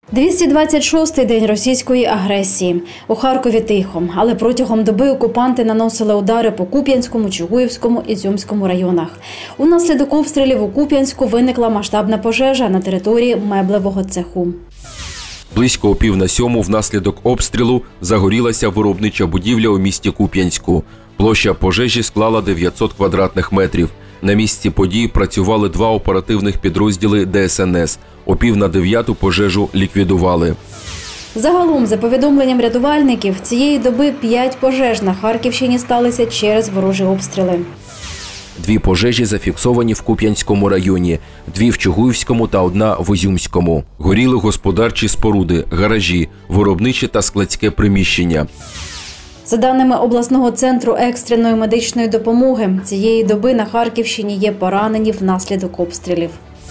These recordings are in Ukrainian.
226-й день російської агресії. У Харкові тихо, але протягом доби окупанти наносили удари по Куп'янському, Чугуївському, Ізюмському районах. Унаслідок обстрілів у Куп'янську виникла масштабна пожежа на території меблевого цеху. Близько о 6:45 внаслідок обстрілу загорілася виробнича будівля у місті Куп'янську. Площа пожежі склала 900 квадратних метрів. На місці подій працювали 2 оперативних підрозділи ДСНС. О 8:45 пожежу ліквідували. Загалом, за повідомленням рятувальників, цієї доби 5 пожеж на Харківщині сталися через ворожі обстріли. 2 пожежі зафіксовані в Куп'янському районі, 2 в Чугуївському та 1 в Ізюмському. Горіли господарчі споруди, гаражі, виробниче та складське приміщення. За даними обласного центру екстреної медичної допомоги, цієї доби на Харківщині є поранені внаслідок обстрілів.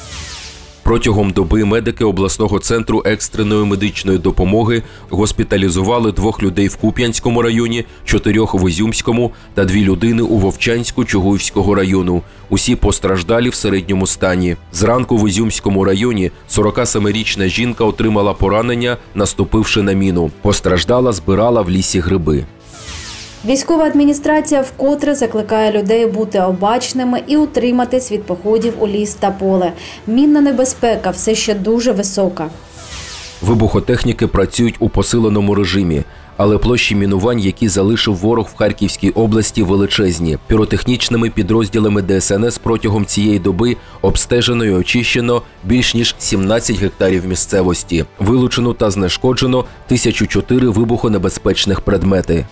Протягом доби медики обласного центру екстреної медичної допомоги госпіталізували 2 людей в Куп'янському районі, 4 в Ізюмському та 2 людини у Вовчанську Чугуївського району. Усі постраждалі в середньому стані. Зранку в Ізюмському районі 47-річна жінка отримала поранення, наступивши на міну. Постраждала, збирала в лісі гриби. Військова адміністрація вкотре закликає людей бути обачними і утриматись від походів у ліс та поле. Мінна небезпека все ще дуже висока. Вибухотехніки працюють у посиленому режимі, але площі мінувань, які залишив ворог в Харківській області, величезні. Піротехнічними підрозділами ДСНС протягом цієї доби обстежено і очищено більш ніж 17 гектарів місцевості. Вилучено та знешкоджено 1004 вибухонебезпечних предмети.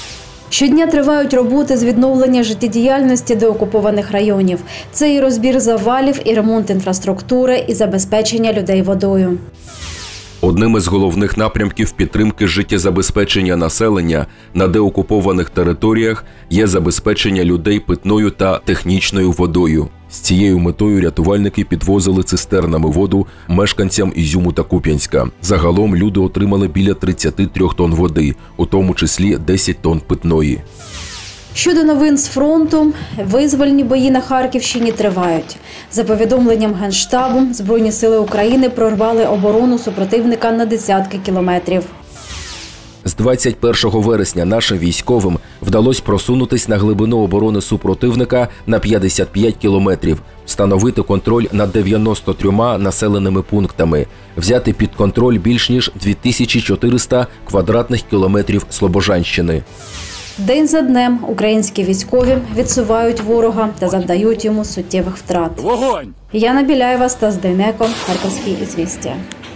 Щодня тривають роботи з відновлення життєдіяльності деокупованих районів. Це і розбір завалів, і ремонт інфраструктури, і забезпечення людей водою. Одним із головних напрямків підтримки життєзабезпечення населення на деокупованих територіях є забезпечення людей питною та технічною водою. З цією метою рятувальники підвозили цистернами воду мешканцям Ізюму та Куп'янська. Загалом люди отримали біля 33 тонн води, у тому числі 10 тонн питної. Щодо новин з фронту, визвольні бої на Харківщині тривають. За повідомленням Генштабу, Збройні сили України прорвали оборону супротивника на десятки кілометрів. З 21 вересня нашим військовим вдалося просунутись на глибину оборони супротивника на 55 кілометрів, встановити контроль над 93 населеними пунктами, взяти під контроль більш ніж 2400 квадратних кілометрів Слобожанщини. День за днем українські військові відсувають ворога та завдають йому суттєвих втрат. Вогонь! Яна Біляєва, Стас Дейнеко, Харківські ізвістія.